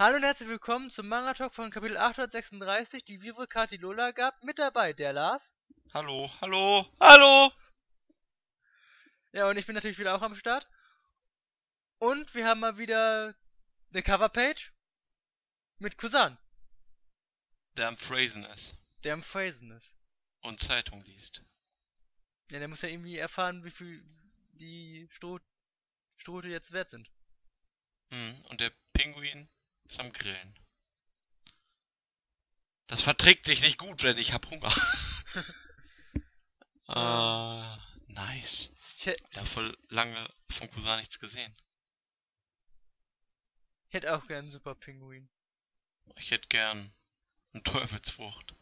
Hallo und herzlich willkommen zum Manga Talk von Kapitel 836, die Vivre Kati Lola gab. Mit dabei der Lars. Hallo, hallo, hallo! Ja, und ich bin natürlich wieder auch am Start. Und wir haben mal wieder eine Coverpage mit Kusan, Der am Phrasen ist der am Phrasen ist. und Zeitung liest. Ja, der muss ja irgendwie erfahren, wie viel die Strohhüte jetzt wert sind. Und der Pinguin ist am Grillen. Das verträgt sich nicht gut, denn ich hab Hunger. Nice. Ich hätte Ich hab voll lange vom Cousin nichts gesehen. auch gern einen Super Pinguin. Ich hätte gern eine Teufelsfrucht.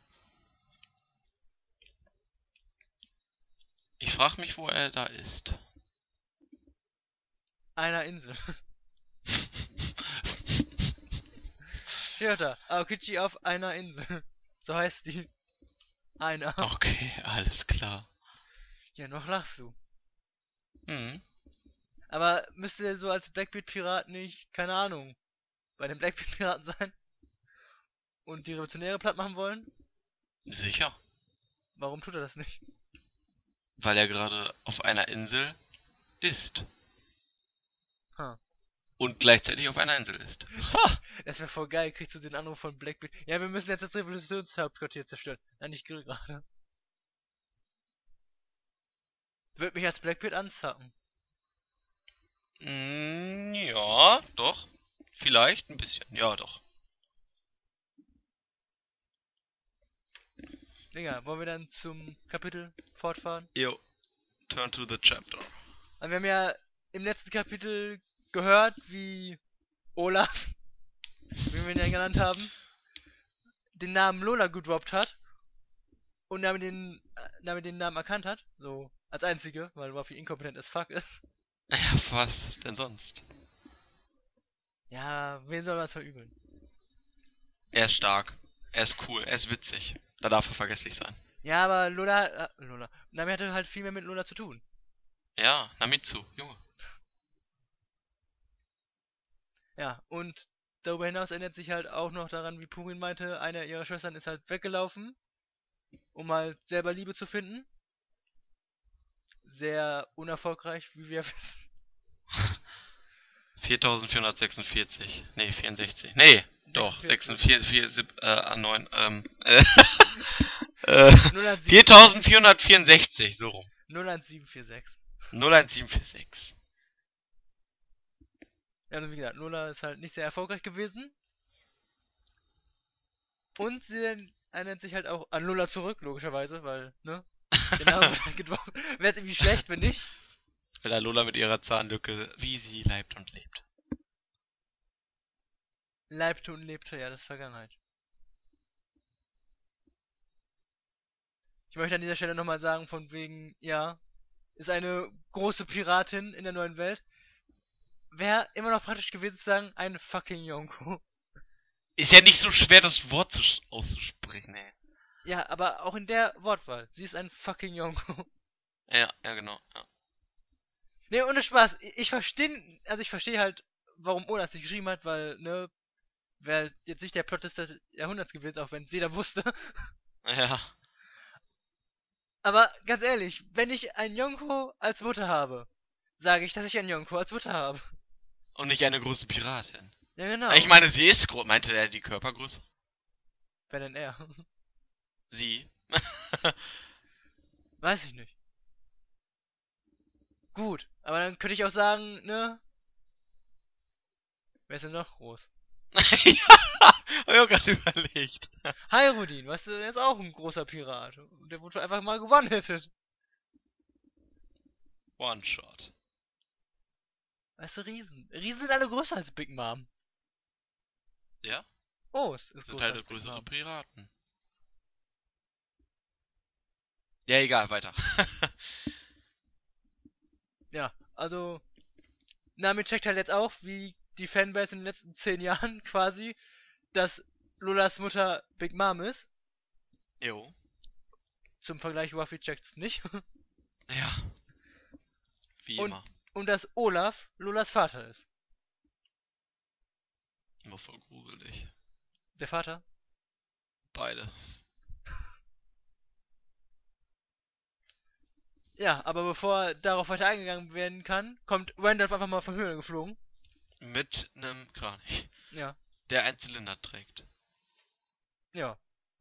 Ich frag mich, wo er da ist. Einer Insel. Ja, da. Aokichi auf einer Insel. So heißt die. Einer. Okay, alles klar. Ja, noch lachst du. Hm, Aber müsste der so als Blackbeard-Pirat nicht, keine Ahnung, bei den Blackbeard-Piraten sein? Und die Revolutionäre platt machen wollen? sicher. Warum tut er das nicht? Weil er gerade auf einer Insel ist. Ha. Und gleichzeitig auf einer Insel ist. Ha! Das wäre voll geil, kriegst du den Anruf von Blackbeard. Ja, wir müssen jetzt das Revolutionshauptquartier zerstören. Nein, ich grill gerade. Wird mich als Blackbeard anzacken. Ja, doch. Vielleicht ein bisschen. Ja, doch. Digga, wollen wir dann zum Kapitel fortfahren? Jo. Turn to the chapter. Also wir haben ja im letzten Kapitel gehört, wie Olaf, wie wir ihn ja genannt haben, den Namen Lola gedroppt hat und damit den Namen erkannt hat, so als einzige, weil Ruffy inkompetent as fuck ist. Ja, was denn sonst? Ja, wen soll man das verübeln? Er ist stark. Er ist cool. Er ist witzig. Da darf er vergesslich sein. Ja, aber Lola, Nami hatte halt viel mehr mit Lola zu tun. Ja, Namitsu, Junge. Ja, und darüber hinaus erinnert sich halt auch noch daran, wie Purin meinte, eine ihrer Schwestern ist halt weggelaufen, um halt selber Liebe zu finden. Sehr unerfolgreich, wie wir wissen. 4446. Nee, 64. Nee, doch. 46. 46, 9, 017, 4464, so rum. 01746. 01746. Also wie gesagt, Lola ist halt nicht sehr erfolgreich gewesen. Und sie erinnert sich halt auch an Lola zurück, logischerweise, weil, ne? Der Name wird halt gedroppt. Wäre jetzt irgendwie schlecht, wenn nicht. Weil Lola mit ihrer Zahnlücke, wie sie leibt und lebt. Leibte und lebte, ja, das ist Vergangenheit. Ich möchte an dieser Stelle nochmal sagen, von wegen, ja, ist eine große Piratin in der neuen Welt. Wäre immer noch praktisch gewesen zu sagen, ein fucking Yonko. Ist ja nicht so schwer, das Wort auszusprechen, ey. Ja, aber auch in der Wortwahl. Sie ist ein fucking Yonko. Ja, ja, genau. Ja. Ne, ohne Spaß. Ich verstehe halt, warum Olaf sich geschrieben hat, weil, ne, wäre jetzt nicht der Plot des Jahrhunderts gewesen, auch wenn es jeder wusste. Ja. Aber ganz ehrlich, wenn ich einen Yonko als Mutter habe, sage ich, dass ich einen Yonko als Mutter habe. Und nicht eine große Piratin. Ja, genau. Ich meine, sie ist groß. Meinte er die Körpergröße? Wer denn er? Sie. Weiß ich nicht. Gut, aber dann könnte ich auch sagen, ne? Wer ist denn noch groß? Ja, hab ich auch gerade überlegt. Hyrudin, weißt du, der ist auch ein großer Pirat. Und der wurde einfach mal gewonnen-hittet. One-Shot. Weißt du, Riesen. Riesen sind alle größer als Big Mom. Ja? Oh, es ist Das sind größer halt als Big größere Mom. Piraten. Ja, egal, weiter. Ja, also, Nami checkt halt jetzt auch, wie die Fanbase in den letzten 10 Jahren quasi, dass Lolas Mutter Big Mom ist. Jo. Zum Vergleich, Ruffy checkt's nicht. Ja. Wie Und, immer. und dass Olaf Lolas Vater ist. Immer voll gruselig. Der Vater? Beide. Ja, aber bevor darauf weiter eingegangen werden kann, kommt Randolph einfach mal vom Himmel geflogen. Mit einem Kranich, Ja, der einen Zylinder trägt. ja.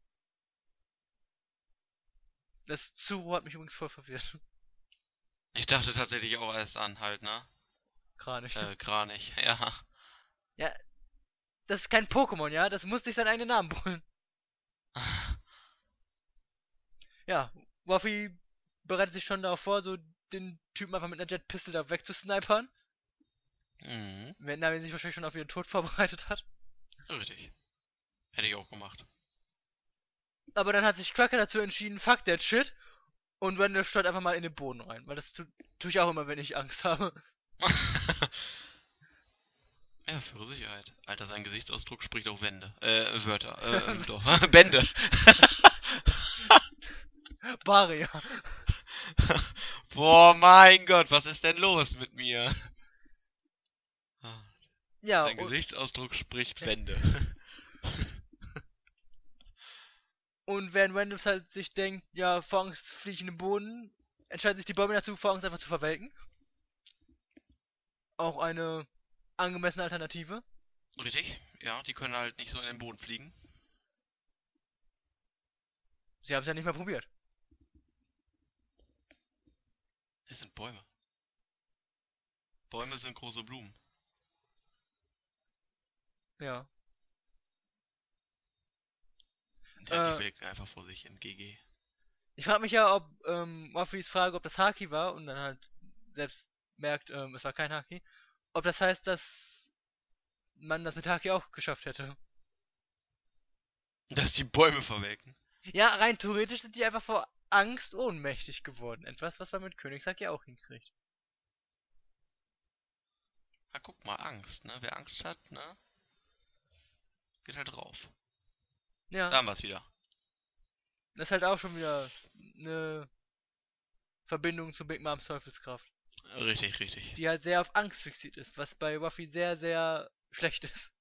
Das Zuro hat mich übrigens voll verwirrt. Ich dachte tatsächlich auch erst an halt, ne? Kranich. Kranich, ja. Ja, das ist kein Pokémon, ja? Das muss sich seinen eigenen Namen brüllen. Ja, Ruffy bereitet sich schon darauf vor, so den Typen einfach mit einer Jet Pistol da wegzusnipern. Mhm. Wenn er sich wahrscheinlich schon auf ihren Tod vorbereitet hat. Richtig. Hätte ich auch gemacht. Aber dann hat sich Cracker dazu entschieden, fuck that shit. Und Randall steuert einfach mal in den Boden rein. Weil das tue ich auch immer, wenn ich Angst habe. Ja, für Sicherheit. Alter, sein Gesichtsausdruck spricht auch Wände. Wörter. Doch. Bände. Barrier. Boah, mein Gott, was ist denn los mit mir? Ja, Sein Gesichtsausdruck spricht Wände. Und während Randall halt sich denkt, ja, vor Angst fliege ich in den Boden, entscheidet sich die Bäume dazu, vor Angst einfach zu verwelken. Auch eine angemessene Alternative. Richtig? Ja, die können halt nicht so in den Boden fliegen. Sie haben es ja nicht mal probiert. Es sind Bäume. Bäume sind große Blumen. Ja. Ja, die wirken einfach vor sich in GG. Ich frage mich ja, ob Ruffys Frage, ob das Haki war und dann halt selbst merkt, es war kein Haki. Ob das heißt, dass man das mit Haki auch geschafft hätte. Dass die Bäume verwelken. Ja, rein theoretisch sind die einfach vor Angst ohnmächtig geworden. Etwas, was man mit Königshaki auch hinkriegt. Na, guck mal, Angst, ne? Wer Angst hat, ne? Geht halt drauf. Ja. Da haben wir es wieder. Das ist halt auch schon wieder eine Verbindung zu Big Moms Teufelskraft. Richtig, richtig. Die halt sehr auf Angst fixiert ist, was bei Ruffy sehr, sehr schlecht ist.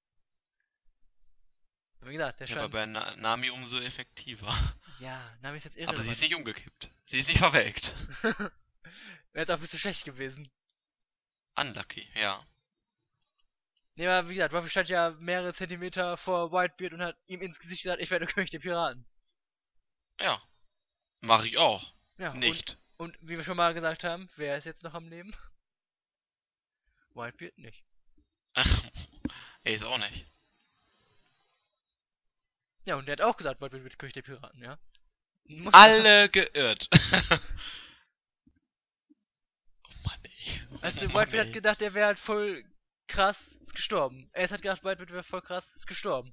Wie gesagt, der Ja, scheint... aber bei Nami umso effektiver. Ja, Nami ist jetzt Aber irrelevant. sie ist nicht umgekippt. Sie ist nicht verwelkt. Wäre jetzt auch ein bisschen schlecht gewesen. Unlucky, ja. Ne, aber wie gesagt, Ruffy stand ja mehrere Zentimeter vor Whitebeard und hat ihm ins Gesicht gesagt, ich werde König der Piraten. Ja. Mach ich auch. Ja, Nicht. Und wie wir schon mal gesagt haben, wer ist jetzt noch am Leben? Whitebeard nicht. Er ist auch nicht. Ja, und der hat auch gesagt, Whitebeard wird König der Piraten, ja. Alle geirrt. Oh Mann, ey. Weißt du, Whitebeard hat gedacht, er wäre halt voll krass, ist gestorben. Er hat gedacht, Whitebeard wäre voll krass, ist gestorben.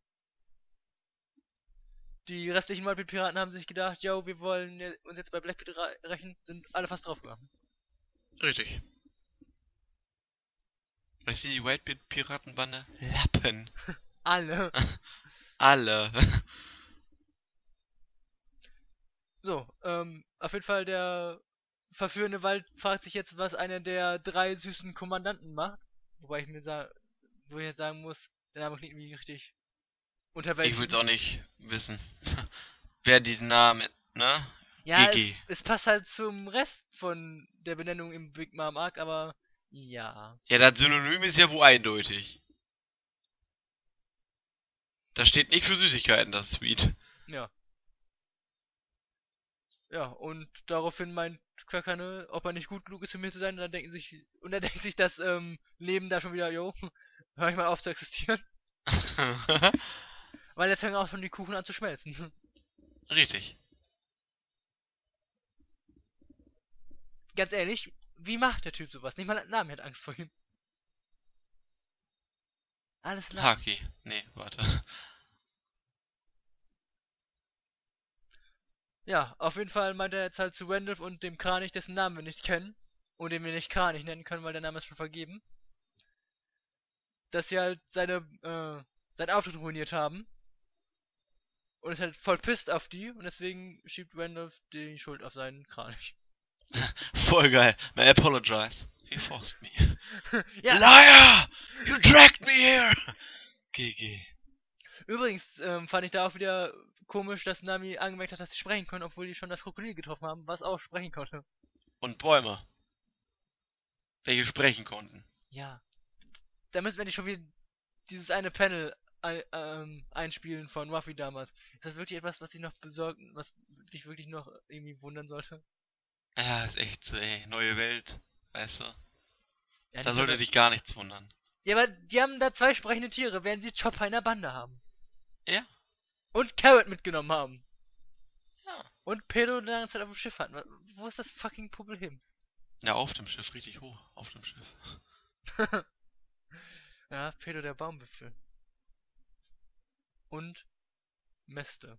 Die restlichen Whitebeard-Piraten haben sich gedacht, yo, wir wollen uns jetzt bei Blackbeard rächen, sind alle fast draufgegangen. Richtig. Weißt du, die Whitebeard-Piratenbande? Lappen. Alle. Alle. So, auf jeden Fall der verführende Wald fragt sich jetzt, was einer der 3 süßen Kommandanten macht. Wobei ich mir wo ich jetzt sagen muss, der Name klingt irgendwie richtig unterwältigend. Ich will's auch nicht wissen. Wer diesen Namen, ne? Ja, GG. es passt halt zum Rest von der Benennung im Big Mom Arc, aber ja. Ja, das Synonym ist ja wohl eindeutig. Das steht nicht für Süßigkeiten, das Sweet. Ja. Ja, und daraufhin meint Cracker, ne, ob er nicht gut genug ist, für mich zu sein, und dann denkt sich das Leben da schon wieder, yo, hör ich mal auf zu existieren. Weil jetzt fangen auch schon die Kuchen an zu schmelzen. Richtig. Ganz ehrlich, wie macht der Typ sowas? Nicht mal Nami hat Angst vor ihm. Alles klar. Haki. Nee, warte. Ja, auf jeden Fall meint er jetzt halt zu Randolph und dem Kranich, dessen Namen wir nicht kennen. Und den wir nicht Kranich nennen können, weil der Name ist schon vergeben. Dass sie halt seinen Auftritt ruiniert haben. Und ist halt voll pisst auf die. Und deswegen schiebt Randolph die Schuld auf seinen Kranich. Voll geil. I apologize. He forced me. Ja. Liar! You dragged me here! GG. Übrigens fand ich da auch wieder komisch, dass Nami angemerkt hat, dass sie sprechen können, obwohl die schon das Krokodil getroffen haben, was auch sprechen konnte. Und Bäume, welche sprechen konnten. Ja. Da müssen wir nicht schon wieder dieses eine Panel einspielen von Ruffy damals. Ist das wirklich etwas, was dich noch besorgt, was dich wirklich noch irgendwie wundern sollte? Ja, ist echt so, ey. Neue Welt, weißt du? Ja, Da nicht sollte nur- dich gar nichts wundern. ja, aber die haben da 2 sprechende Tiere, während sie Chopper in der Bande haben. Ja? Und Carrot mitgenommen haben. Ja. Und Pedro die ganze Zeit auf dem Schiff hatten. Wo ist das fucking Problem? Ja, auf dem Schiff, richtig hoch. Auf dem Schiff. Ja, Pedro der Baumwipfel. Und Meste.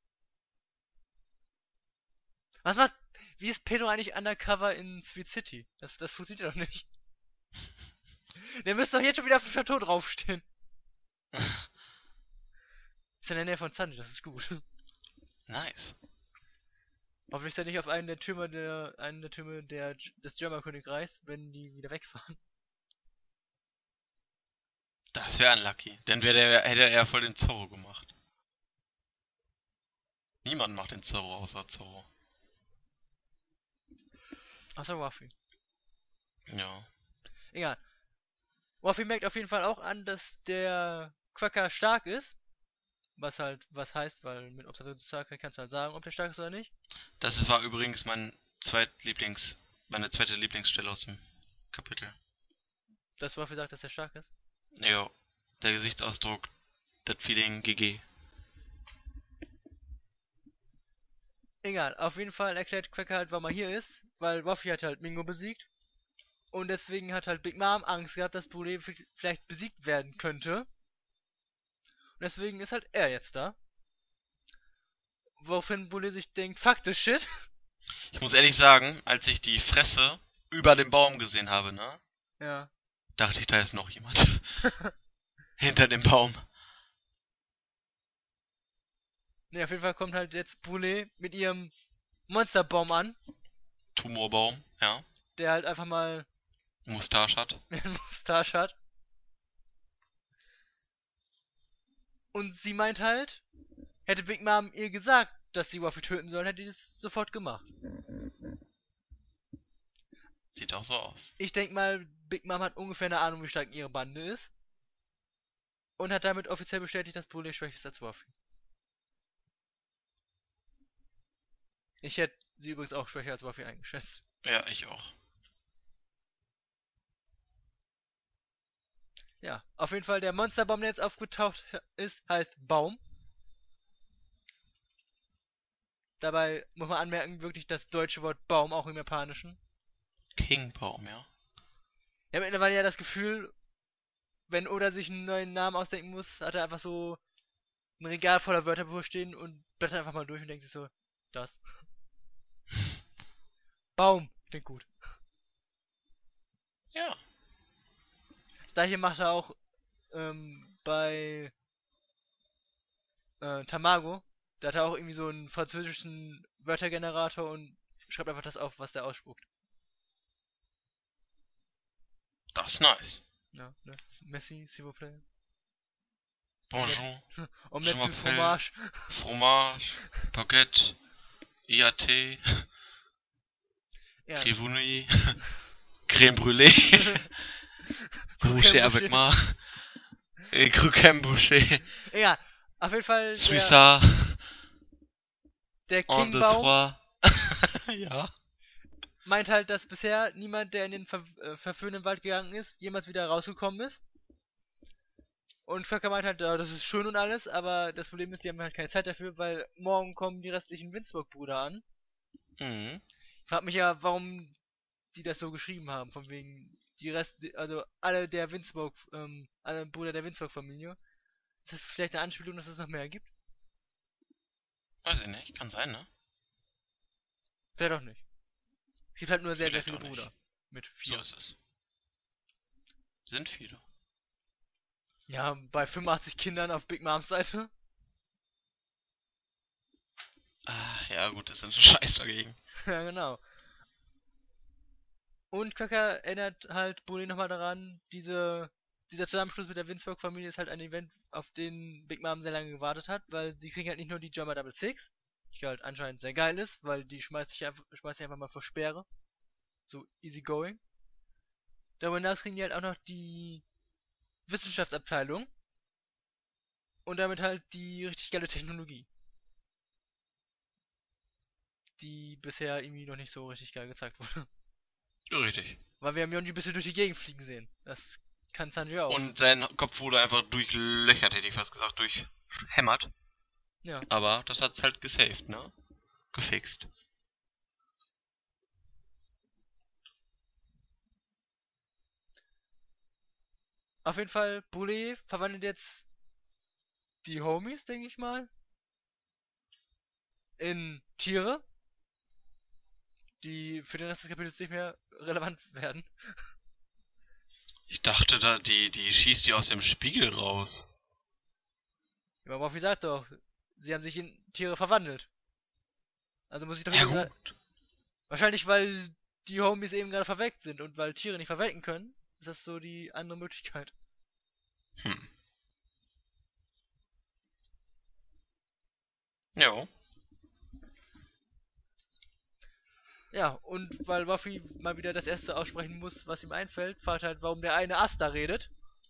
Was macht. Wie ist Pedro eigentlich undercover in Sweet City? Das funktioniert doch nicht. Der müsste doch jetzt schon wieder auf dem Chateau draufstehen. Ist in der Nähe von Sanji, das ist gut. Nice. Hoffentlich ist er nicht auf einen der Türme des German Königreichs, wenn die wieder wegfahren. Das wäre unlucky. Dann hätte er voll den Zorro gemacht. Niemand macht den Zorro außer Zorro. Außer Ruffy. Ja. Egal. Ruffy merkt auf jeden Fall auch an, dass der Quacker stark ist. Was halt was heißt, weil mit Observationszahl kannst du halt sagen, ob der stark ist oder nicht. Das war übrigens meine zweite Lieblingsstelle aus dem Kapitel. Dass Ruffy sagt, dass er stark ist. Ja. Der Gesichtsausdruck, das Feeling, GG. Egal, auf jeden Fall erklärt Quacker halt, warum er hier ist, weil Ruffy hat halt Mingo besiegt. Und deswegen hat halt Big Mom Angst gehabt, dass Brûlé vielleicht besiegt werden könnte. Und deswegen ist halt er jetzt da. Woraufhin Brûlé sich denkt, fuck this shit. Ich muss ehrlich sagen, als ich die Fresse über dem Baum gesehen habe, ne? Ja. Dachte ich, da ist noch jemand. Hinter dem Baum. Ne, auf jeden Fall kommt halt jetzt Brûlé mit ihrem Monsterbaum an, Tumorbaum, ja. der halt einfach mal Mustache hat. einen Mustache hat. Und sie meint halt, hätte Big Mom ihr gesagt, dass sie Ruffy töten soll, hätte die das sofort gemacht. Sieht auch so aus. Ich denk mal, Big Mom hat ungefähr eine Ahnung, wie stark ihre Bande ist. Und hat damit offiziell bestätigt, dass Brûlé schwächer ist als Ruffy. Ich hätte sie übrigens auch schwächer als Ruffy eingeschätzt. Ja, ich auch. Ja, auf jeden Fall der Monsterbaum, der jetzt aufgetaucht ist, heißt Baum. Dabei muss man anmerken, wirklich das deutsche Wort Baum auch im Japanischen. Kingbaum, ja. Ich habe mittlerweile ja das Gefühl, wenn Oda sich einen neuen Namen ausdenken muss, hat er einfach so ein Regal voller Wörterbuch stehen und blättert einfach mal durch und denkt sich so, das. Baum, klingt gut. Ja. Das gleiche macht er auch bei Tamago. Da hat er auch irgendwie so einen französischen Wörtergenerator und schreibt einfach das auf, was der ausspuckt. Das ist nice. Ja, ne? Messi, s'il vous plaît. Bonjour. Omelette Je du m'appelle- fromage. Fromage. Baguette. IAT. Ja. Crevouille. Crème brûlée. Boucher avec moi. Crème boucher. Ja, auf jeden Fall Suissard. der Un, deux, Kingbaum trois. Ja. meint halt, dass bisher niemand, der in den verführenden Wald gegangen ist, jemals wieder rausgekommen ist. Und Völker meint halt, ja, das ist schön und alles, aber das Problem ist, die haben halt keine Zeit dafür, weil morgen kommen die restlichen Windsburg-Brüder an. Mhm. Ich frag mich ja, warum die das so geschrieben haben, von wegen also alle der Windsburg, alle Brüder der Windsburg-Familie. Ist das vielleicht eine Anspielung, dass es noch mehr gibt? Weiß ich nicht. Kann sein, ne? Vielleicht doch nicht. Es gibt halt nur sehr, sehr Vielleicht viele auch nicht. Brüder. Mit So 4. ist es. Sind viele. Ja, bei 85 Kindern auf Big Moms Seite. Ah, ja gut, das sind schon Scheiß dagegen. Ja, genau. Und Quacker erinnert halt Bully nochmal daran, diese dieser Zusammenschluss mit der Windsburg-Familie ist halt ein Event, auf den Big Mom sehr lange gewartet hat, weil sie kriegen halt nicht nur die German Double Six, die halt anscheinend sehr geil ist, weil die schmeißt sich einfach mal vor Speere. So easy going. Darüber hinaus kriegen die halt auch noch die Wissenschaftsabteilung und damit halt die richtig geile Technologie, die bisher irgendwie noch nicht so richtig geil gezeigt wurde. Richtig. Weil wir haben Yonji ein bisschen durch die Gegend fliegen sehen. Das kann Sanji auch. Und sein Kopf wurde einfach durchlöchert, hätte ich fast gesagt, durchhämmert. Ja. Aber das hat's halt gesaved, ne? Gefixt. Auf jeden Fall, Brûlé verwandelt jetzt die Homies, denke ich mal, in Tiere, die für den Rest des Kapitels nicht mehr relevant werden. Ich dachte da, die schießt die aus dem Spiegel raus. Ja, aber wie sagt doch, sie haben sich in Tiere verwandelt. Also muss ich doch Ja wieder. gut. Wahrscheinlich, weil die Homies eben gerade verwelkt sind und weil Tiere nicht verwelken können, ist das so die andere Möglichkeit. Hm. Jo. Ja, und weil Ruffy mal wieder das erste aussprechen muss, was ihm einfällt, fragt halt, warum der eine Asta redet.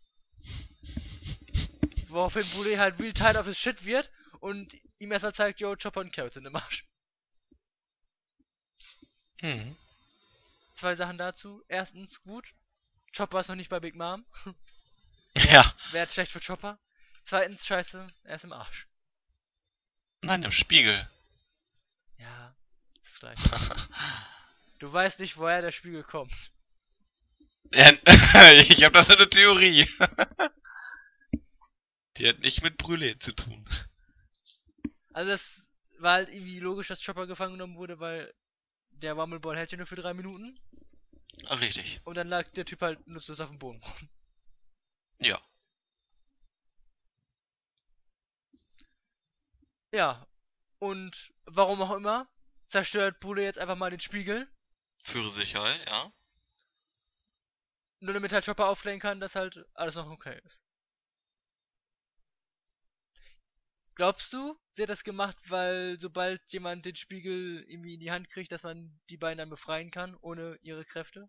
Woraufhin Brûlé halt real tired of his shit wird und ihm erstmal zeigt, yo, Chopper und Carrot sind im Arsch. Hm. Zwei Sachen dazu. Erstens, gut, Chopper ist noch nicht bei Big Mom. Ja. Wäre schlecht für Chopper. Zweitens, scheiße, er ist im Arsch. Nein, im Spiegel. Ja, das gleiche. Du weißt nicht, woher der Spiegel kommt. Ja, ich habe das eine Theorie. Die hat nicht mit Brûlé zu tun. Also das war halt irgendwie logisch, dass Chopper gefangen genommen wurde, weil der Wumbleball hält ja nur für 3 Minuten. Ach, richtig. Und dann lag der Typ halt nutzlos auf dem Boden rum. Ja. Ja, und warum auch immer, zerstört Brûlé jetzt einfach mal den Spiegel. Für Sicherheit, ja. Nur damit halt Chopper aufklären kann, dass halt alles noch okay ist. Glaubst du, sie hat das gemacht, weil sobald jemand den Spiegel irgendwie in die Hand kriegt, dass man die beiden dann befreien kann, ohne ihre Kräfte?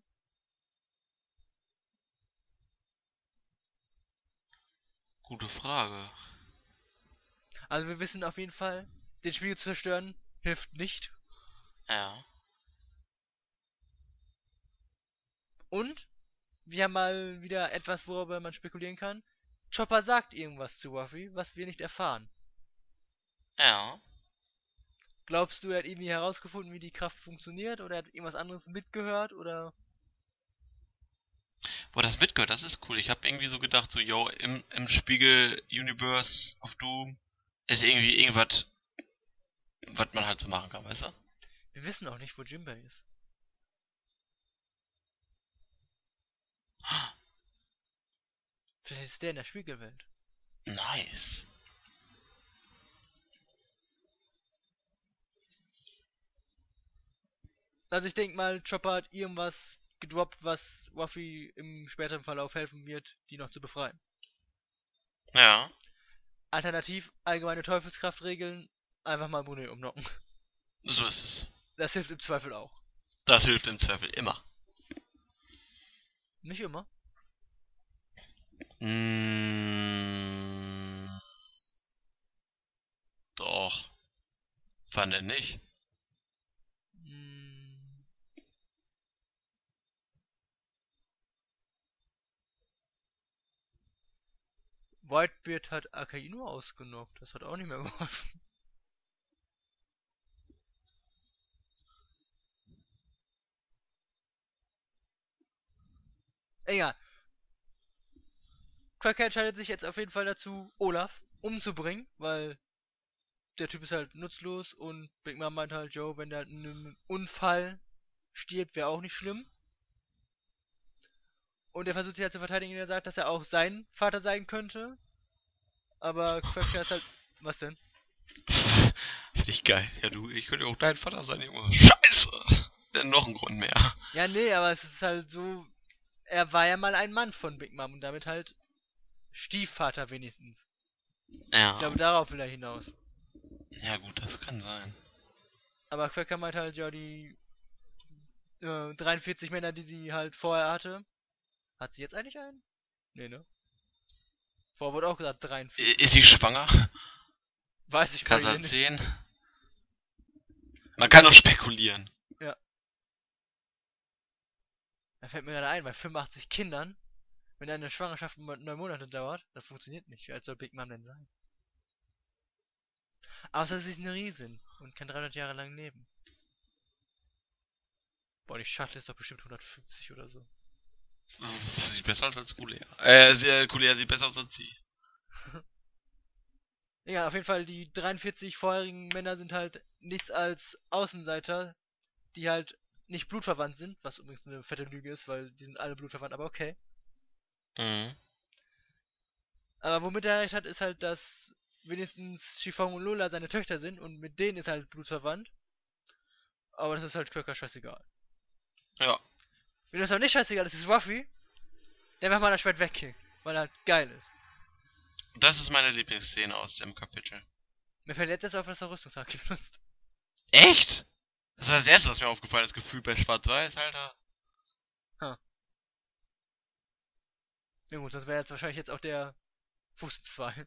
Gute Frage. Also wir wissen auf jeden Fall, den Spiegel zu zerstören hilft nicht. Ja. Und wir haben mal wieder etwas, worüber man spekulieren kann. Chopper sagt irgendwas zu Ruffy, was wir nicht erfahren. Ja. Glaubst du, er hat irgendwie herausgefunden, wie die Kraft funktioniert? Oder er hat irgendwas anderes mitgehört? Oder... Boah, das mitgehört, das ist cool. Ich habe irgendwie so gedacht, so, yo, im Spiegel Universe of Doom ist irgendwie irgendwas, was man halt so machen kann, weißt du? Wir wissen auch nicht, wo Jinbei ist. Vielleicht ist der in der Spiegelwelt. Nice. Also ich denke mal, Chopper hat irgendwas gedroppt, was Ruffy im späteren Verlauf helfen wird, die noch zu befreien. Ja. Alternativ, allgemeine Teufelskraftregeln, einfach mal Brûlé umnocken. So ist es. Das hilft im Zweifel auch. Das hilft im Zweifel immer. Nicht immer. Doch. Wann denn nicht? Whitebeard hat Akainu ausgenockt. Das hat auch nicht mehr geholfen. Egal. Cracker entscheidet sich jetzt auf jeden Fall dazu, Olaf umzubringen, weil der Typ ist halt nutzlos und Big Mom meint halt, Joe, wenn der halt in einem Unfall stirbt, wäre auch nicht schlimm. Und er versucht sich halt zu verteidigen, indem er sagt, dass er auch sein Vater sein könnte. Aber Cracker ist halt... Was denn? Finde ich geil. Ja, du, ich könnte auch dein Vater sein, Junge. Scheiße! Denn noch ein Grund mehr. Ja, nee, aber es ist halt so... Er war ja mal ein Mann von Big Mom und damit halt Stiefvater wenigstens. Ich Ja. glaube, darauf will er hinaus. Ja gut, das kann sein. Aber Cracker meint halt, ja, die 43 Männer, die sie halt vorher hatte. Hat sie jetzt eigentlich einen? Nee, ne? Vorher wurde auch gesagt 43. Ist sie schwanger? Weiß ich Kann gar sie nicht. 10? Man kann nur spekulieren. Ja. Da fällt mir gerade ein, bei 85 Kindern, wenn eine Schwangerschaft 9 Monate dauert, das funktioniert nicht. Wie alt soll Big Mom denn sein? Außer sie ist eine Riesin und kann 300 Jahre lang leben. Boah, die Shuttle ist doch bestimmt 150 oder so. Sieht besser aus als Kulea. Kulea sieht besser aus als sie. Ja, auf jeden Fall, die 43 vorherigen Männer sind halt nichts als Außenseiter, die halt nicht blutverwandt sind, was übrigens eine fette Lüge ist, weil die sind alle blutverwandt, aber okay. Mhm. Aber womit er recht hat, ist halt, dass wenigstens Chiffon und Lola seine Töchter sind und mit denen ist halt blutsverwandt. Aber das ist halt Cracker scheißegal. Ja. Wenn das auch nicht scheißegal ist, ist Ruffy, der einfach mal das Schwert wegkickt, weil er halt geil ist. Das ist meine Lieblingsszene aus dem Kapitel. Mir fällt jetzt erst auf, dass er Rüstungshaki benutzt. Echt? Das war das erste, was mir aufgefallen ist. Gefühl bei Schwarz-Weiß, Alter. Ja gut, das wäre jetzt wahrscheinlich jetzt auch der Fuß 2.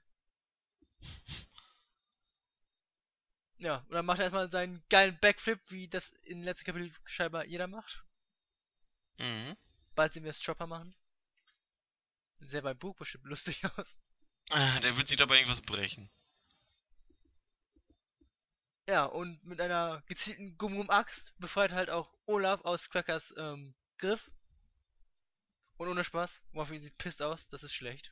Ja, und dann macht er erstmal seinen geilen Backflip, wie das im letzten Kapitel scheinbar jeder macht. Mhm. Bald sehen wir es Chopper machen. Sehr bei Bug bestimmt lustig aus. Der wird sich dabei irgendwas brechen. Ja, und mit einer gezielten Gum-Gum-Axt befreit halt auch Olaf aus Crackers Griff. Und ohne Spaß, Ruffy sieht pisst aus, das ist schlecht.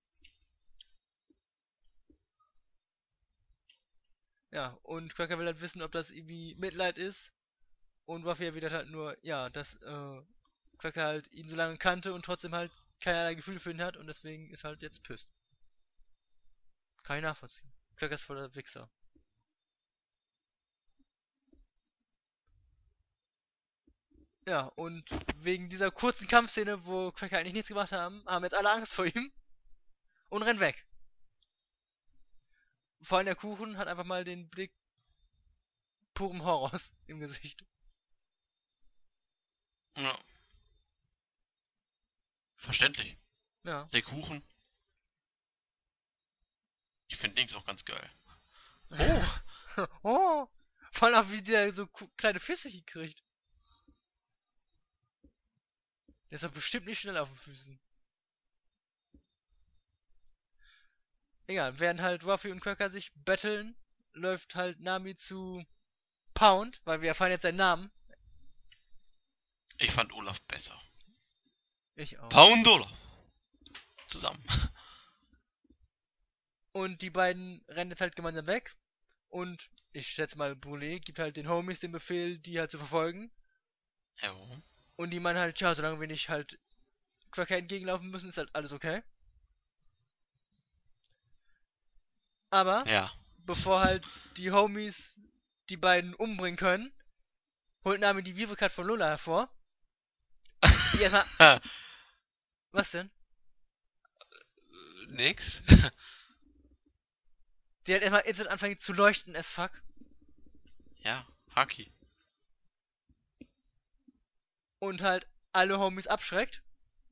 Ja, und Cracker will halt wissen, ob das irgendwie Mitleid ist. Und Ruffy erwidert halt nur, ja, dass Cracker halt ihn so lange kannte und trotzdem halt keinerlei Gefühle für ihn hat und deswegen ist halt jetzt pisst. Kann ich nachvollziehen. Cracker ist voll der Wichser. Ja, und wegen dieser kurzen Kampfszene, wo Cracker eigentlich nichts gemacht haben, haben jetzt alle Angst vor ihm und rennen weg. Vor allem der Kuchen hat einfach mal den Blick purem Horrors im Gesicht. Ja. Verständlich. Ja. Der Kuchen. Ich finde Dings auch ganz geil. Oh! Oh! Vor allem auch, wie der so kleine Füße hier kriegt. Der ist doch bestimmt nicht schnell auf den Füßen. Egal, während halt Ruffy und Cracker sich betteln, läuft halt Nami zu Pound, weil wir erfahren jetzt seinen Namen. Ich fand Olaf besser. Ich auch. Pound Olaf. Zusammen. Und die beiden rennen jetzt halt gemeinsam weg. Und ich schätze mal, Brûlé gibt halt den Homies den Befehl, die halt zu verfolgen. Jo. Und die meinen halt, ja, solange wir nicht halt Cracker entgegenlaufen müssen, ist halt alles okay. Aber, Ja. bevor halt die Homies die beiden umbringen können, holt Nami die Vivre-Card von Lola hervor. Die erstmal. Was denn? Nix. Die halt erstmal instant anfängt zu leuchten as fuck. Ja, Haki. Und halt alle Homies abschreckt.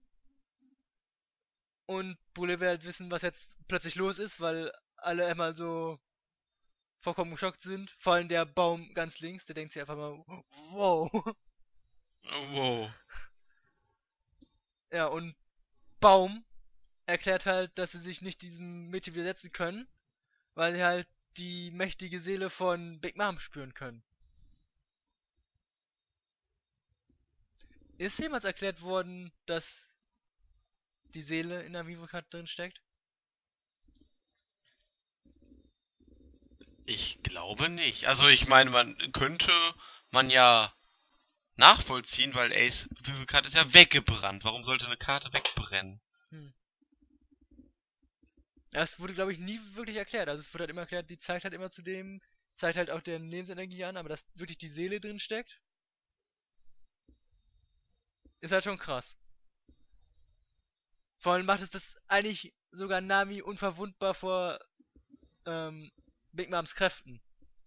Und Brûlé will halt wissen, was jetzt plötzlich los ist, weil alle einmal so vollkommen geschockt sind. Vor allem der Baum ganz links, der denkt sich einfach mal, wow. Wow. Ja, und Baum erklärt halt, dass sie sich nicht diesem Mädchen widersetzen können, weil sie halt die mächtige Seele von Big Mom spüren können. Ist jemals erklärt worden, dass die Seele in der Vivre-Card drin steckt? Ich glaube nicht. Also ich meine, man ja nachvollziehen, weil Ace Vivre-Card ist ja weggebrannt. Warum sollte eine Karte wegbrennen? Ja, es wurde, glaube ich, nie wirklich erklärt. Also es wurde halt immer erklärt, die zeigt halt immer zu dem, zeigt halt auch deren Lebensenergie an, aber dass wirklich die Seele drin steckt, ist halt schon krass. Vor allem macht es das eigentlich sogar Nami unverwundbar vor Big Moms Kräften.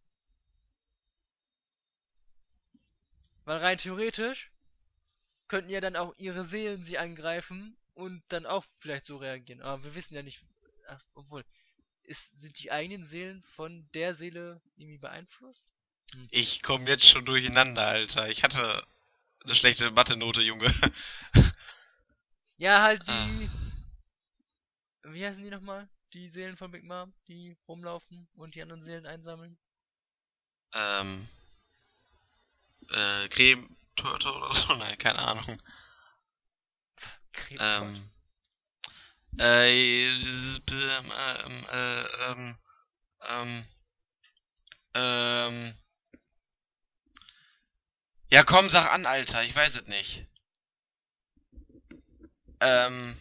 Weil rein theoretisch könnten ja dann auch ihre Seelen sie angreifen und dann auch vielleicht so reagieren. Aber wir wissen ja nicht, obwohl, sind die eigenen Seelen von der Seele irgendwie beeinflusst? Ich komme jetzt schon durcheinander, Alter. Ich hatte eine schlechte Mathe-Note, Junge. Ja, halt Ah. die. Wie heißen die nochmal? Die Seelen von Big Mom, die rumlaufen und die anderen Seelen einsammeln. Cremetorte oder so? Nein, keine Ahnung. Krebsgott. Äh, ähm, ähm. Ja, komm, sag an, Alter. Ich weiß es nicht. Äh,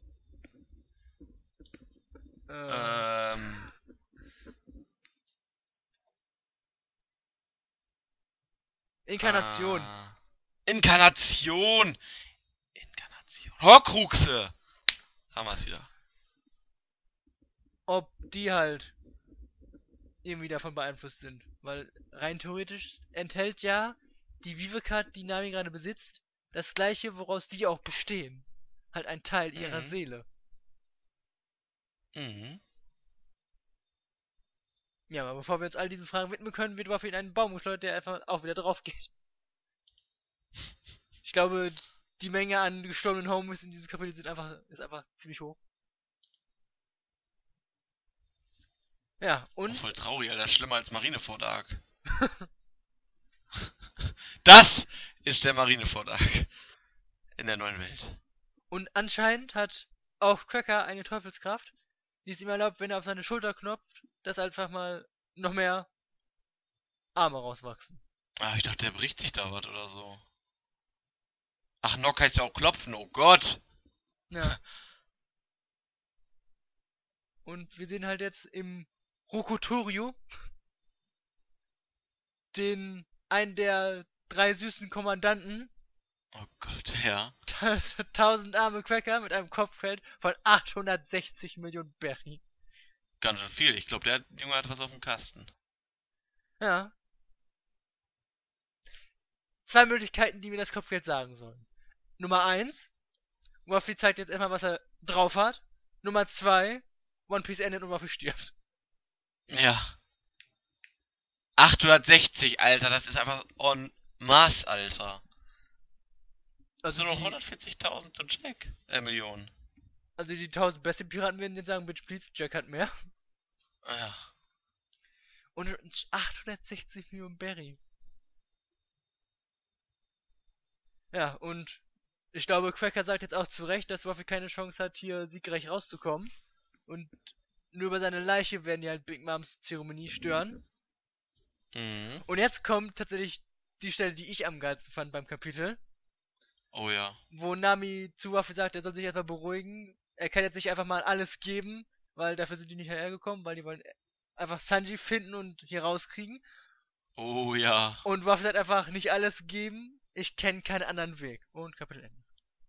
Ähm. Inkarnation. Inkarnation! Horcruxe! Haben wir es wieder. Ob die halt irgendwie davon beeinflusst sind. Weil rein theoretisch enthält ja die Viveka, die Nami gerade besitzt, das gleiche, woraus die auch bestehen. Halt ein Teil ihrer Mhm. Seele. Mhm. Ja, aber bevor wir uns all diesen Fragen widmen können, wird Ruffy in einen Baum geschleudert, der einfach auch wieder drauf geht. Ich glaube, die Menge an gestohlenen Homies in diesem Kapitel ist einfach ziemlich hoch. Ja, Oh, und voll traurig, Alter. Schlimmer als Marineford Arc. Das ist der Marineford Arc. In der neuen Welt. Und anscheinend hat auch Cracker eine Teufelskraft, die es ihm erlaubt, wenn er auf seine Schulter knopft, dass einfach mal noch mehr Arme rauswachsen. Ah, ich dachte, der bricht sich da was oder so. Ach, Knock heißt ja auch klopfen, oh Gott! Ja. Und wir sehen halt jetzt im Rokotorio einen der 3 süßen Kommandanten, Oh Gott, ja. 1000 arme Cracker mit einem Kopfgeld von 860 Millionen Berry. Ganz schön viel. Ich glaube, der Junge hat was auf dem Kasten. Ja. 2 Möglichkeiten, die mir das Kopfgeld sagen sollen. Nummer 1, Ruffy zeigt jetzt erstmal, was er drauf hat. Nummer 2, One Piece endet und Ruffy stirbt. Ja. 860, Alter, das ist einfach en masse, Alter. Also Also noch die, 140.000 zu Jack. Millionen. also die 1000 beste Piraten werden jetzt sagen, bitch please, Jack hat mehr. Ja. Und 860 Millionen Berry. Ja, und ich glaube, Cracker sagt jetzt auch zu Recht, dass Ruffy keine Chance hat, hier siegreich rauszukommen. Und nur über seine Leiche werden die halt Big Moms Zeremonie stören. Mhm. Und jetzt kommt tatsächlich die Stelle, die ich am geilsten fand beim Kapitel. Oh ja. Wo Nami zu Ruffy sagt, er soll sich erstmal beruhigen. Er kann jetzt nicht einfach mal alles geben, weil dafür sind die nicht hergekommen, weil die wollen einfach Sanji finden und hier rauskriegen. Oh ja. Und Ruffy sagt einfach, nicht alles geben, ich kenne keinen anderen Weg. Und Kapitel Ende.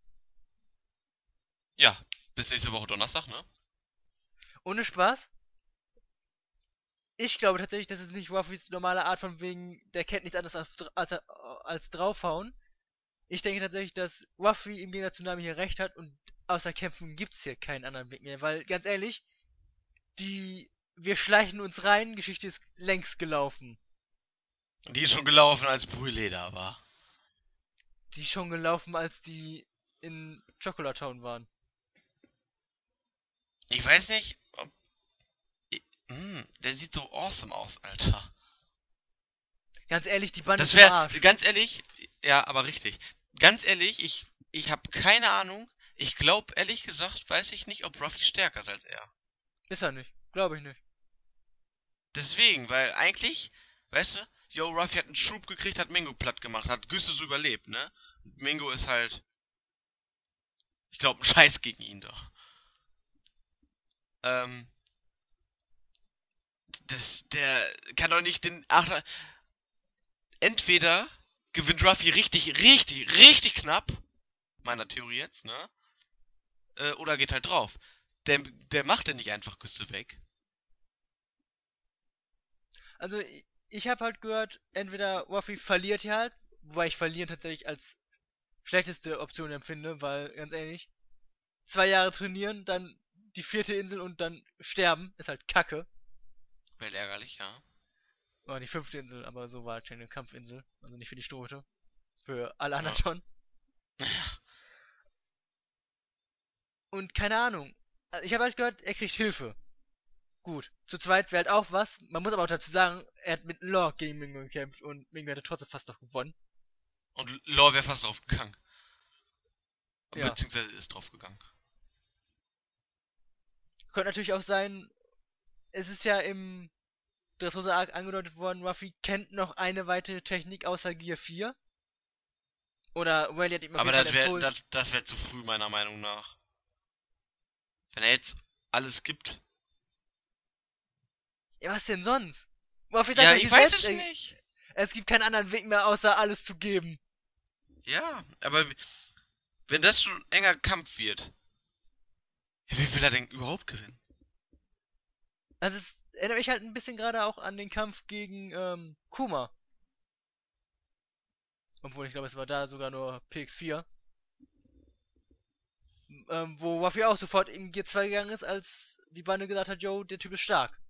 Ja. Bis nächste Woche Donnerstag, ne? Ohne Spaß. Ich glaube tatsächlich, das ist nicht Ruffys normale Art von wegen, der kennt nichts anderes als draufhauen. Ich denke tatsächlich, dass Ruffy im Gegensatz zu Nami hier recht hat und außer Kämpfen gibt's hier keinen anderen Weg mehr. Weil, ganz ehrlich, wir schleichen uns rein, Geschichte ist längst gelaufen. Die ist schon gelaufen, als Brûlé da war. Die ist schon gelaufen, als die in Chocolate Town waren. Ich weiß nicht, ob... der sieht so awesome aus, Alter. Ganz ehrlich, die Bande Das ist im wäre, Arsch. ganz ehrlich, ja, aber richtig. Ganz ehrlich, ich habe keine Ahnung. Ich glaube, ehrlich gesagt, weiß ich nicht, ob Ruffy stärker ist als er. Ist er nicht. Glaube ich nicht. Deswegen, weil eigentlich, weißt du, yo, Ruffy hat einen Schub gekriegt, hat Mingo platt gemacht, hat Güsse so überlebt, ne? Und Mingo ist halt, ich glaube, ein Scheiß gegen ihn doch. Der kann doch nicht den Achter. Entweder gewinnt Ruffy richtig knapp, meiner Theorie jetzt, ne? Oder geht halt drauf. der macht ja nicht einfach Küste weg. Also, ich habe halt gehört, entweder Ruffy verliert hier halt, wobei ich verlieren tatsächlich als schlechteste Option empfinde, weil, ganz ehrlich, 2 Jahre trainieren, dann die 4. Insel und dann sterben, ist halt Kacke. Wäre ärgerlich, ja. Oder die 5. Insel, aber so war halt keine Kampfinsel. Also nicht für die Strohhüte. Für alle anderen Ja. schon. Und keine Ahnung. Also ich habe halt gehört, er kriegt Hilfe. Gut. Zu zweit wäre halt auch was. Man muss aber auch dazu sagen, er hat mit Law gegen Mingo gekämpft und Mingo hätte trotzdem fast noch gewonnen. Und Law wäre fast draufgegangen. Ja. Beziehungsweise ist draufgegangen. Könnte natürlich auch sein, es ist ja im Dressrosa Arc angedeutet worden, Ruffy kennt noch eine weitere Technik außer Gear 4. Oder Rayleigh hat ihm auf Aber jeden Fall empfohlen. das wär zu früh, meiner Meinung nach. Wenn er jetzt alles gibt. Ja, was denn sonst? Ruffy sagt Ja, doch ich hier weiß selbst, es nicht. es gibt keinen anderen Weg mehr, außer alles zu geben. Ja, aber wenn das schon ein enger Kampf wird, ja, wie will er denn überhaupt gewinnen? Also es erinnert mich halt ein bisschen gerade auch an den Kampf gegen Kuma. Obwohl ich glaube, es war da sogar nur PX4. Wo Ruffy auch sofort in Gear 2 gegangen ist, als die Bande gesagt hat, yo, der Typ ist stark.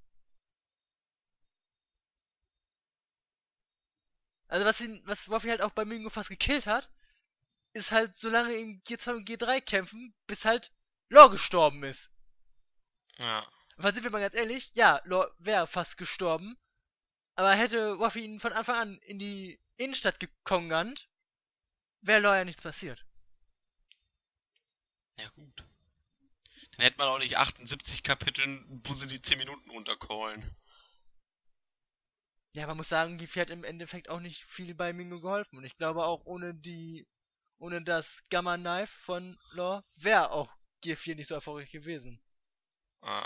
Also was Ruffy halt auch bei Mingo fast gekillt hat, ist halt so lange in Gear 2 und Gear 3 kämpfen, bis halt Law gestorben ist. Ja. Weil sind wir mal ganz ehrlich, ja, Law wäre fast gestorben, aber hätte Ruffy ihn von Anfang an in die Innenstadt gekongert, wäre Law ja nichts passiert. Ja, gut. Dann hätte man auch nicht 78 Kapiteln, wo sie die 10 Minuten runtercallen. Ja, man muss sagen, die hat im Endeffekt auch nicht viel bei Mingo geholfen. Und ich glaube auch ohne das Gamma Knife von Law wäre auch Gear 4 nicht so erfolgreich gewesen. Ah.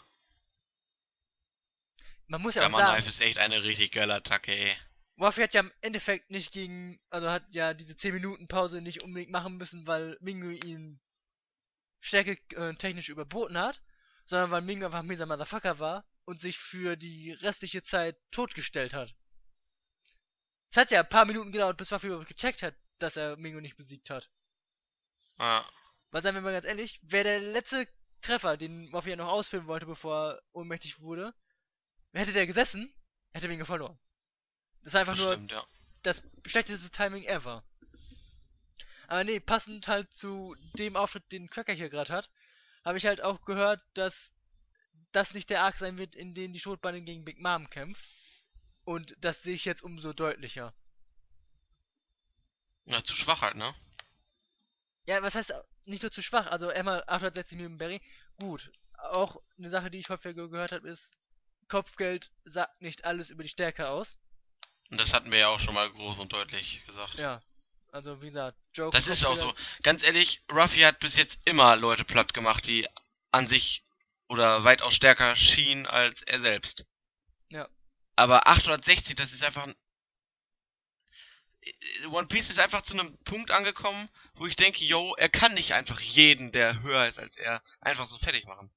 Man muss ja auch Gamma sagen, Knife ist echt eine richtig geile Attacke, ey. Ruffy hat ja im Endeffekt nicht also hat ja diese 10 Minuten Pause nicht unbedingt machen müssen, weil Mingo ihn Stärke technisch überboten hat, sondern weil Mingo einfach ein mieser Motherfucker war und sich für die restliche Zeit totgestellt hat. Es hat ja ein paar Minuten gedauert, bis Ruffy überhaupt gecheckt hat, dass er Mingo nicht besiegt hat. Ah. Weil, seien wir mal ganz ehrlich, wäre der letzte Treffer, den Ruffy ja noch ausführen wollte, bevor er ohnmächtig wurde, hätte der gesessen, hätte Mingo verloren. Das war einfach Das nur stimmt, ja. das schlechteste Timing ever. Aber nee, passend halt zu dem Auftritt, den Cracker hier gerade hat, habe ich halt auch gehört, dass das nicht der Arc sein wird, in dem die Schrotbande gegen Big Mom kämpft. Und das sehe ich jetzt umso deutlicher. Ja, zu schwach halt, ne? Ja, was heißt nicht nur zu schwach? Also einmal 860 Millionen Berry. Gut. Auch eine Sache, die ich häufiger gehört habe, ist, Kopfgeld sagt nicht alles über die Stärke aus. Und das hatten wir ja auch schon mal groß und deutlich gesagt. Ja. Also wie gesagt, Joke. Das ist auch so. Ganz ehrlich, Ruffy hat bis jetzt immer Leute platt gemacht, die an sich oder weitaus stärker schienen als er selbst. Ja. Aber 860, das ist einfach One Piece ist einfach zu einem Punkt angekommen, wo ich denke, yo, er kann nicht einfach jeden, der höher ist als er, einfach so fertig machen.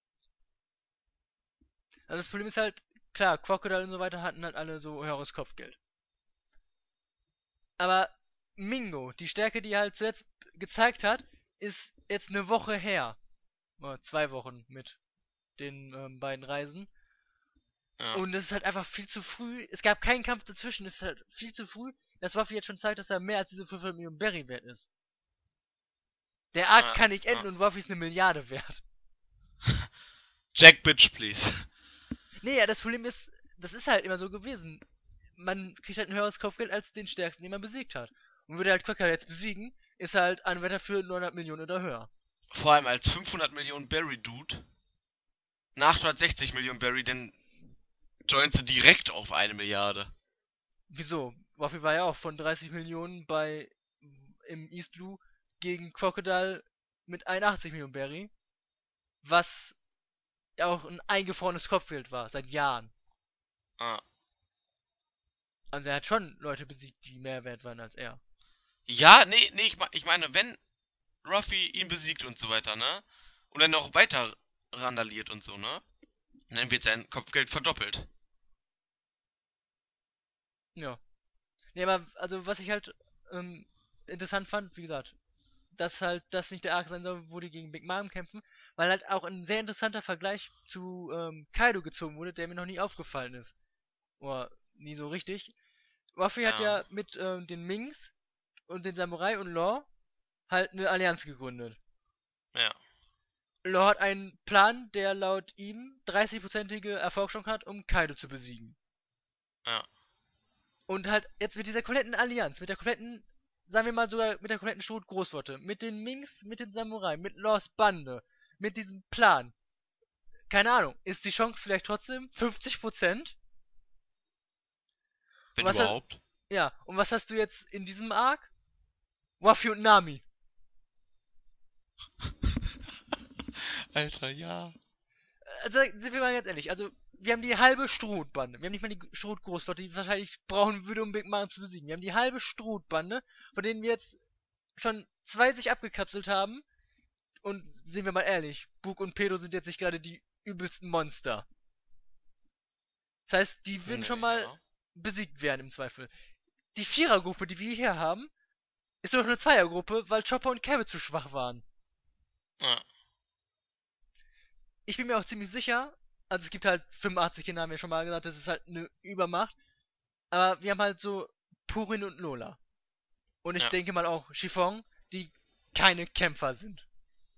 Also das Problem ist halt, klar, Crocodile und so weiter hatten halt alle so höheres Kopfgeld. Aber Mingo, die Stärke, die er halt zuletzt gezeigt hat, ist jetzt eine Woche her. Oder 2 Wochen mit den beiden Reisen. Ja. Und es ist halt einfach viel zu früh. Es gab keinen Kampf dazwischen. Es ist halt viel zu früh, dass Ruffy jetzt schon zeigt, dass er mehr als diese 500 Millionen Berry wert ist. Der Arc kann nicht enden und Ruffy ist 1 Milliarde wert. Jack Bitch, please. Nee, ja, das Problem ist, das ist halt immer so gewesen. Man kriegt halt ein höheres Kopfgeld als den stärksten, den man besiegt hat. Und würde halt Quacker jetzt besiegen, ist halt Anwärter für 900 Millionen oder höher. Vor allem als 500 Millionen Berry Dude, nach 860 Millionen Berry, dann joinst du direkt auf 1 Milliarde. Wieso? Ruffy war ja auch von 30 Millionen im East Blue gegen Crocodile mit 81 Millionen Berry. Was ja auch ein eingefrorenes Kopfgeld war, seit Jahren. Ah. Also er hat schon Leute besiegt, die mehr wert waren als er. Ja, nee, ich meine, wenn Ruffy ihn besiegt und so weiter, ne? Und dann noch weiter randaliert und so, ne? Und dann wird sein Kopfgeld verdoppelt. Ja. Nee, aber also was ich halt interessant fand, wie gesagt, dass halt das nicht der Arc sein soll, wo die gegen Big Mom kämpfen, weil halt auch ein sehr interessanter Vergleich zu Kaido gezogen wurde, der mir noch nie aufgefallen ist. Oder nie so richtig. Ruffy hat Ja, ja mit den Minks und den Samurai und Law halt eine Allianz gegründet. ja, Law hat einen Plan, der laut ihm 30%ige Erfolgschance hat, um Kaido zu besiegen. ja. Und halt jetzt mit dieser kompletten Allianz, mit der kompletten, sagen wir mal sogar mit der kompletten Schrot-Großflotte, mit den Minks, mit den Samurai, mit Laws Bande, mit diesem Plan. Keine Ahnung, ist die Chance vielleicht trotzdem 50%? Und Wenn was, überhaupt. ja, und was hast du jetzt in diesem Arc? Ruffy und Nami. Alter, ja. Also, sind wir mal ganz ehrlich, also, wir haben die halbe Strohbande. Wir haben nicht mal die Strohgroßflotte, die es wahrscheinlich brauchen würde, um Big Mom zu besiegen. Wir haben die halbe Strohbande, von denen wir jetzt schon zwei sich abgekapselt haben. Und sehen wir mal ehrlich, Bug und Pedo sind jetzt nicht gerade die übelsten Monster. Das heißt, die würden schon Nee, mal ja. besiegt werden im Zweifel. Die Vierergruppe, die wir hier haben, ist doch eine Zweiergruppe, weil Chopper und Cabot zu schwach waren. Ja. Ich bin mir auch ziemlich sicher, also es gibt halt 85 Kinder, haben wir schon mal gesagt, das ist halt eine Übermacht. Aber wir haben halt so Purin und Lola. Und ich Ja. denke mal auch Chiffon, die keine Kämpfer sind.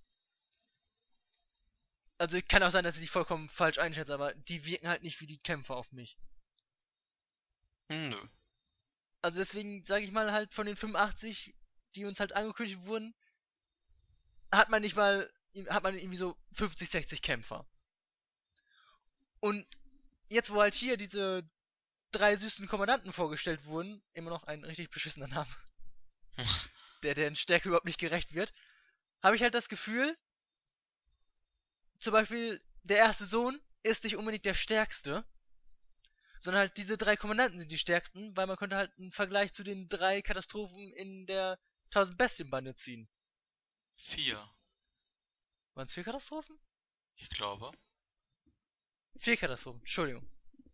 Also kann auch sein, dass ich die vollkommen falsch einschätze, aber die wirken halt nicht wie die Kämpfer auf mich. Nö. Also deswegen sage ich mal halt von den 85, die uns halt angekündigt wurden, hat man nicht mal, hat man irgendwie so 50, 60 Kämpfer. Und jetzt, wo halt hier diese drei süßen Kommandanten vorgestellt wurden, immer noch ein richtig beschissener Name, der den Stärke überhaupt nicht gerecht wird, habe ich halt das Gefühl, zum Beispiel der erste Sohn ist nicht unbedingt der stärkste, sondern halt diese drei Kommandanten sind die stärksten, weil man könnte halt einen Vergleich zu den drei Katastrophen in der 1000 Bestien-Bande ziehen. 4. Waren es vier Katastrophen? Ich glaube. Vier Katastrophen, Entschuldigung.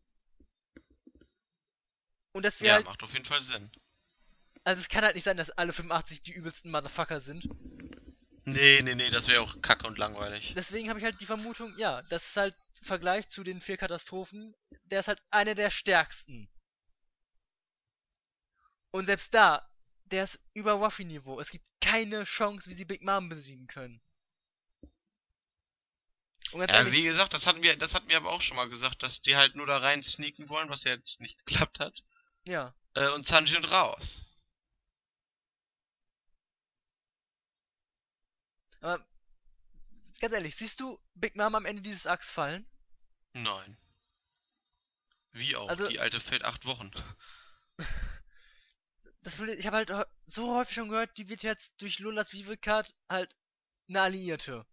Und dass wir Ja, halt, macht auf jeden Fall Sinn. also es kann halt nicht sein, dass alle 85 die übelsten Motherfucker sind. Nee, das wäre auch kacke und langweilig. Deswegen habe ich halt die Vermutung, ja, das ist halt im Vergleich zu den vier Katastrophen, der ist halt einer der stärksten. Und selbst da, der ist über Ruffy-Niveau. Es gibt keine Chance, wie sie Big Mom besiegen können. Und ganz Ja, ehrlich, wie gesagt, das hatten wir aber auch schon mal gesagt, dass die halt nur da rein sneaken wollen, was ja jetzt nicht geklappt hat. ja. Und Sanji und raus. Aber ganz ehrlich, siehst du Big Mom am Ende dieses Arcs fallen? Nein. Wie auch? Also, Die alte fällt 8 Wochen. ich habe halt so häufig schon gehört, die wird jetzt durch Lolas Vivecard halt eine Alliierte.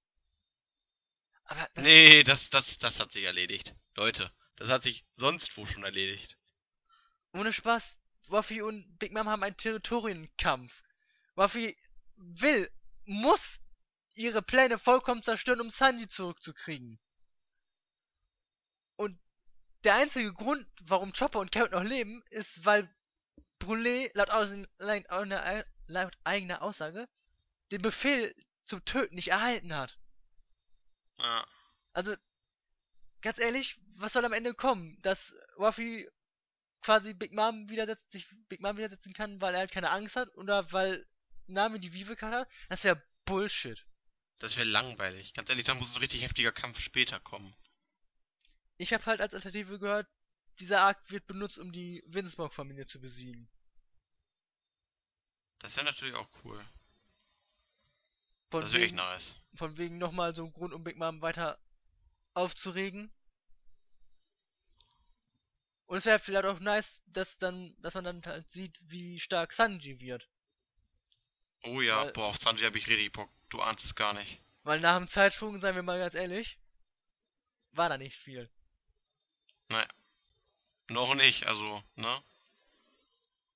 Aber das, Nee, das hat sich erledigt. Leute, das hat sich sonst wo schon erledigt. ohne Spaß, Ruffy und Big Mom haben einen Territorienkampf. Ruffy will, muss ihre Pläne vollkommen zerstören, um Sanji zurückzukriegen. Und der einzige Grund, warum Chopper und Carrot noch leben, ist, weil Brûlé laut eigener Aussage den Befehl zum Töten nicht erhalten hat. Ja. Also, ganz ehrlich, was soll am Ende kommen? Dass Ruffy quasi sich Big Mom widersetzen kann, weil er halt keine Angst hat oder weil Nami die Viveka hat? Das wäre Bullshit. Das wäre langweilig. Ganz ehrlich, da muss ein richtig heftiger Kampf später kommen. Ich habe halt als Alternative gehört, dieser Arc wird benutzt, um die Windsmoke-Familie zu besiegen. Das wäre natürlich auch cool. Von Das wäre echt wegen, nice. von wegen nochmal so ein Grund, um Big Mom weiter aufzuregen. Und es wäre vielleicht auch nice, dass man dann halt sieht, wie stark Sanji wird. Oh ja, Weil, boah, auf Sanji habe ich richtig Bock. Du ahnst es gar nicht. weil nach dem Zeitsprung, seien wir mal ganz ehrlich, war da nicht viel. Naja, noch nicht, also, ne?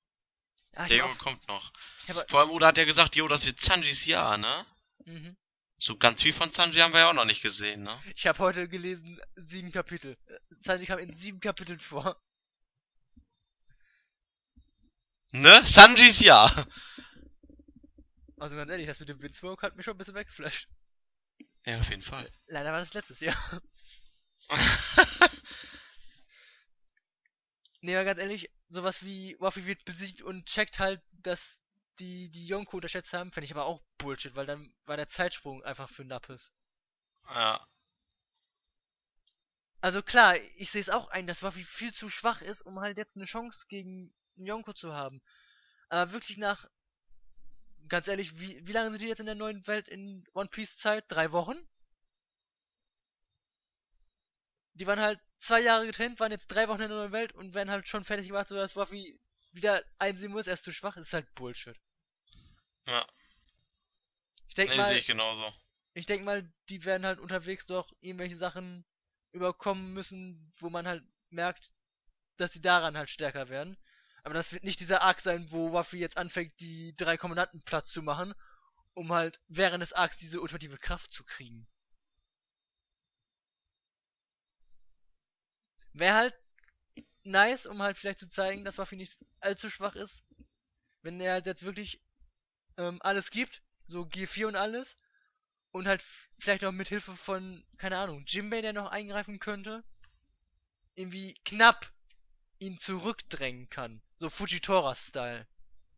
Ja, Der Junge kommt noch. ich hab, Vor allem, Oda hat ja gesagt, jo, das wird Sanjis Jahr, ne? mhm. So ganz viel von Sanji haben wir ja auch noch nicht gesehen, ne? Ich habe heute gelesen, 7 Kapitel. Sanji kam in 7 Kapiteln vor. Ne? Sanjis ja. Also ganz ehrlich, das mit dem Windsmoke hat mich schon ein bisschen weggeflasht. Ja, auf jeden Fall. Leider war das letztes Jahr. Nee, aber ganz ehrlich, sowas wie Ruffy wird besiegt und checkt halt, dass die Yonko unterschätzt haben, finde ich aber auch Bullshit, weil dann war der Zeitsprung einfach für Nappes. Ja. Also klar, ich sehe es auch ein, dass Ruffy viel zu schwach ist, um halt jetzt eine Chance gegen Yonko zu haben. Aber wirklich nach, ganz ehrlich, wie lange sind die jetzt in der neuen Welt in One Piece Zeit? 3 Wochen? Die waren halt 2 Jahre getrennt, waren jetzt 3 Wochen in der neuen Welt und werden halt schon fertig gemacht, sodass Ruffy wieder einsehen muss, er ist zu schwach. Das ist halt Bullshit. Ja. Ich denk Ne, sehe mal, ich genauso. ich denk mal, die werden halt unterwegs doch irgendwelche Sachen überkommen müssen, wo man halt merkt, dass sie daran halt stärker werden. Aber das wird nicht dieser Arc sein, wo Ruffy jetzt anfängt, die 3 Kommandanten platt zu machen, um halt während des Arcs diese ultimative Kraft zu kriegen. Wäre halt nice, um halt vielleicht zu zeigen, dass Ruffy nicht allzu schwach ist. Wenn er halt jetzt wirklich alles gibt, so G4 und alles, und halt vielleicht auch mit Hilfe von, keine Ahnung, Jinbei, der noch eingreifen könnte, irgendwie knapp ihn zurückdrängen kann. So Fujitora-Style.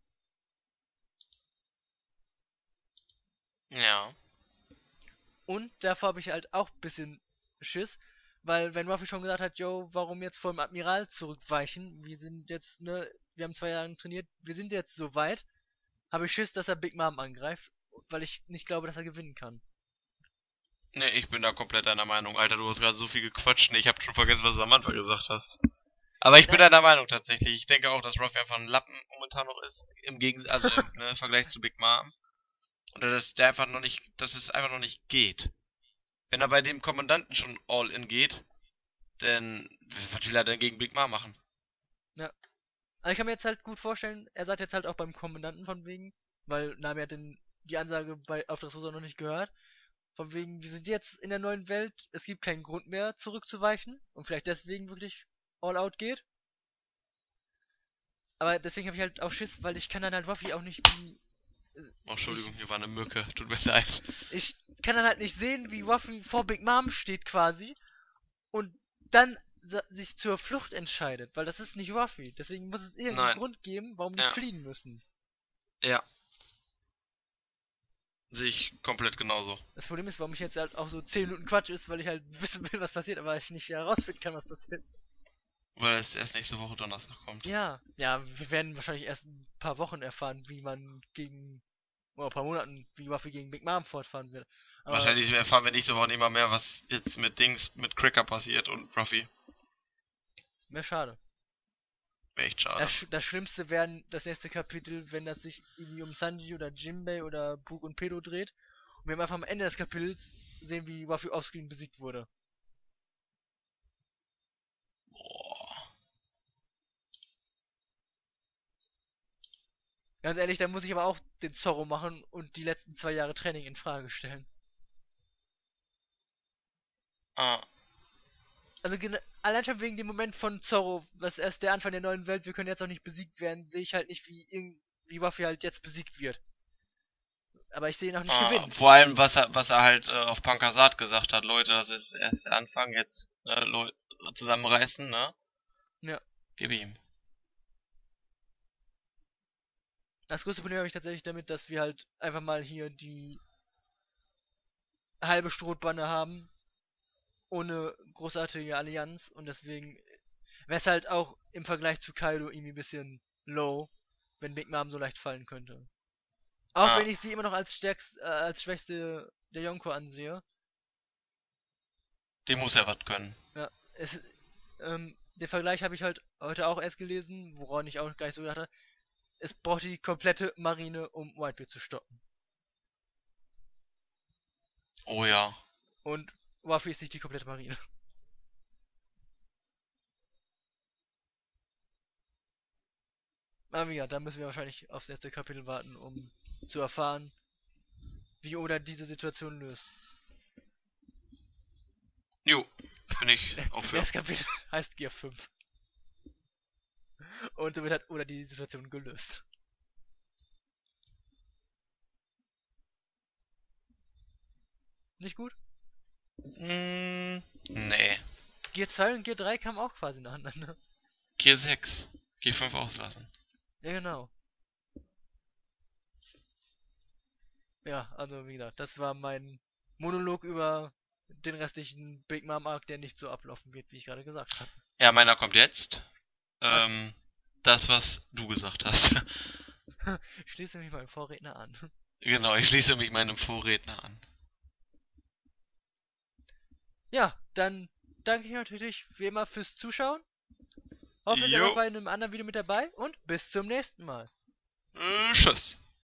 Ja. Und davor habe ich halt auch ein bisschen Schiss, weil wenn Ruffy schon gesagt hat, yo, warum jetzt vor dem Admiral zurückweichen? Wir sind jetzt, ne, wir haben 2 Jahre trainiert, wir sind jetzt so weit, habe ich Schiss, dass er Big Mom angreift, weil ich nicht glaube, dass er gewinnen kann. Ne, ich bin da komplett deiner Meinung. Alter, du hast gerade so viel gequatscht. Ne, ich hab schon vergessen, was du am Anfang gesagt hast. Aber ich bin Na, deiner Meinung tatsächlich. Ich denke auch, dass Ruffy einfach ein Lappen momentan noch ist. Im Gegensatz, also im ne, Vergleich zu Big Mom. Und dass der einfach noch nicht, dass es einfach noch nicht geht. Wenn er bei dem Kommandanten schon all in geht, dann was will er denn gegen Big Mom machen? ja. Also ich kann mir jetzt halt gut vorstellen, er sagt jetzt halt auch beim Kommandanten von wegen, weil Nami hat die Ansage bei auf das Rosa noch nicht gehört. Von wegen, wir sind jetzt in der neuen Welt, es gibt keinen Grund mehr zurückzuweichen und vielleicht deswegen wirklich all out geht. Aber deswegen habe ich halt auch Schiss, weil ich kann dann halt Ruffy auch nicht Oh, Entschuldigung, ich, hier war eine Mücke. Tut mir leid. ich kann dann halt nicht sehen, wie Ruffy vor Big Mom steht quasi und dann sich zur Flucht entscheidet, weil das ist nicht Ruffy. Deswegen muss es irgendeinen Nein. Grund geben, warum die Ja. fliehen müssen. Ja. Sehe ich komplett genauso. Das Problem ist, warum ich jetzt halt auch so 10 Minuten Quatsch ist, weil ich halt wissen will, was passiert, aber ich nicht herausfinden kann, was passiert. Weil es erst nächste Woche Donnerstag kommt. Ja, ja, wir werden wahrscheinlich erst ein paar Wochen erfahren, wie man oder ein paar Monaten, wie Ruffy gegen Big Mom fortfahren wird. Aber Wahrscheinlich erfahren wir nächste Woche nicht mal mehr, was jetzt mit Dings, mit Cracker passiert und Ruffy. wäre schade. Wäre echt schade. Das Schlimmste wären das nächste Kapitel, wenn das sich irgendwie um Sanji oder Jinbei oder Brook und Pedo dreht. Und wir einfach am Ende des Kapitels sehen, wie Ruffy offscreen besiegt wurde. Boah. Ganz ehrlich, da muss ich aber auch den Zorro machen und die letzten 2 Jahre Training in Frage stellen. Ah, Also allein schon wegen dem Moment von Zorro, was erst der Anfang der neuen Welt, wir können jetzt auch nicht besiegt werden, sehe ich halt nicht, wie Ruffy halt jetzt besiegt wird. Aber ich sehe ihn auch nicht gewinnen. vor allem, was er halt auf Pankasat gesagt hat, Leute, das ist erst der Anfang, jetzt Leute zusammenreißen, ne? Ja. Gib ihm. Das größte Problem habe ich tatsächlich damit, dass wir halt einfach mal hier die halbe Strohbanne haben, ohne großartige Allianz und deswegen wäre es halt auch im Vergleich zu Kaido irgendwie ein bisschen low, wenn Big Mom so leicht fallen könnte. Auch Ah, wenn ich sie immer noch als schwächste der Yonko ansehe. die muss ja was können. Ja, den Vergleich habe ich halt heute auch erst gelesen, woran ich auch gar nicht so gedacht habe. Es braucht die komplette Marine, um Whitebeard zu stoppen. Oh ja. Und Ruffy ist nicht die komplette Marine. Aber ja, da müssen wir wahrscheinlich aufs letzte Kapitel warten, um zu erfahren, wie Oda diese Situation löst. Jo, bin ich auch für. Das Kapitel heißt Gear 5. Und somit hat Oda die Situation gelöst. Nicht gut? Nee. Gear 2 und Gear 3 kamen auch quasi nacheinander. Gear 6. Gear 5 auslassen. Ja, genau. Ja, also wie gesagt, das war mein Monolog über den restlichen Big Mom Arc, der nicht so ablaufen wird, wie ich gerade gesagt habe. Ja, meiner kommt jetzt. Was? Das, was du gesagt hast. Ich schließe mich meinem Vorredner an. Genau, ich schließe mich meinem Vorredner an. Ja, dann danke ich natürlich wie immer fürs Zuschauen. Hoffe, ihr seid Jo. auch bei einem anderen Video mit dabei und bis zum nächsten Mal. Tschüss.